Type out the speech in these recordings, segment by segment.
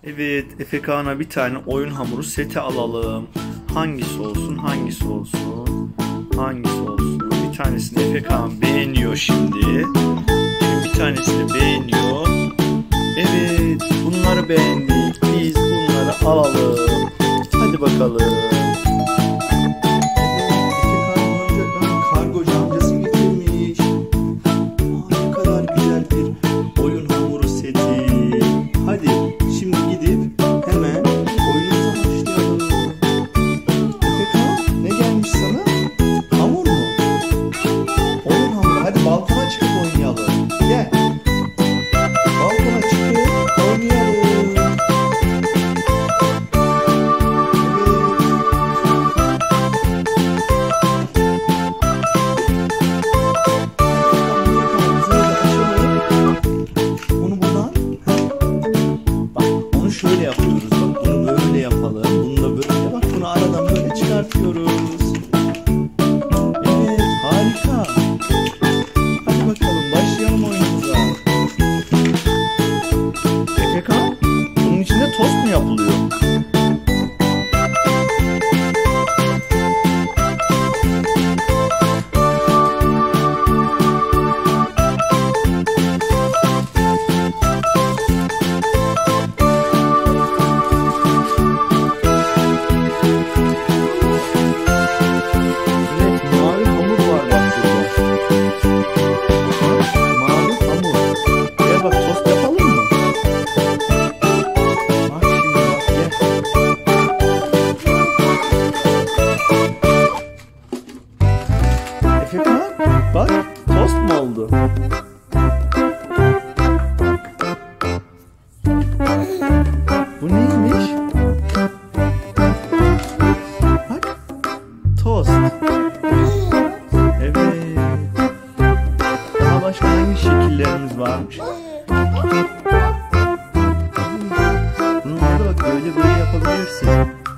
Evet, Efe Kaan'a bir tane oyun hamuru seti alalım. Hangisi olsun, hangisi olsun, hangisi olsun? Bir tanesini Efe Kaan beğeniyor şimdi. Şimdi bir tanesini beğeniyor. Evet, bunları beğendik. Biz bunları alalım. Hadi bakalım. Balkona çıkıp oynayalım. Gel. Balkona çıkıp oynayalım. Onu buradan. Bak onu şöyle yapıyoruz. Bak bunu böyle yapalım. Bunu da böyle. Bak bunu aradan böyle çıkartıyoruz. Evet, harika. Bakalım başlayalım oyunumuza. Efe Kaan, bunun içinde tost mu yapılıyor? Efe Kaan, bak tost mu oldu? Bu neymiş? Bak tost. Evet. Daha başka hangi şekillerimiz varmış? Bunları da bak böyle yapabilirsin.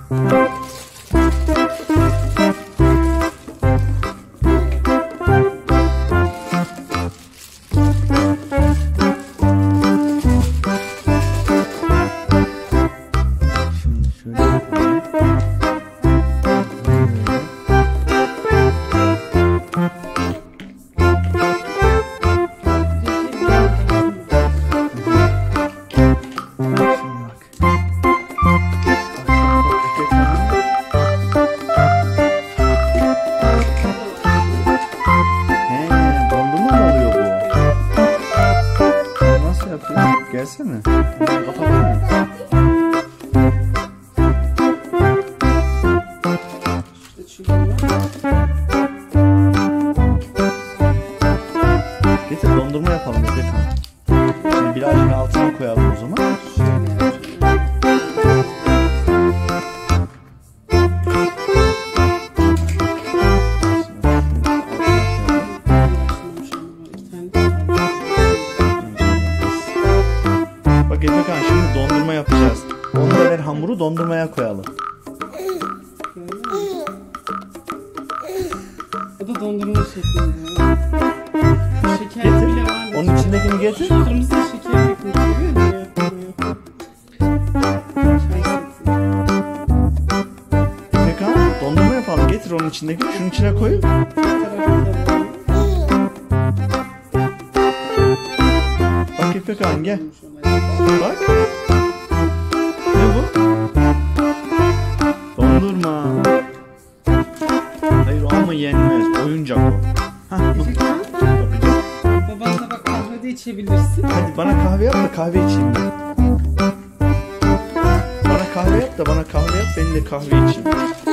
Gelsene. Kapatır mı? Getir dondurma yapalım Efe Kaan. Şimdi birazcık altına koyalım o zaman. Bak Efe Kaan şimdi dondurma yapacağız. Onu da ver hamuru dondurmaya koyalım. O da dondurma şeklinde. Şeker Getir. bile var. Onun içindekini getir. Kırmızı şeker koyuyor ya. Efe Kaan dondurma yapalım. Getir onun içindekini. Şunun içine koy. Bak Efe Kaan gel. Bak. Ne bu? Dondurma. Hayır o ama yenmez. Oyuncak o. Hah, Babanla bak kahve de içebilirsin. hadi bana kahve yap da kahve içeyim ben. Bana kahve yap da bana kahve yap ben de kahve içeyim.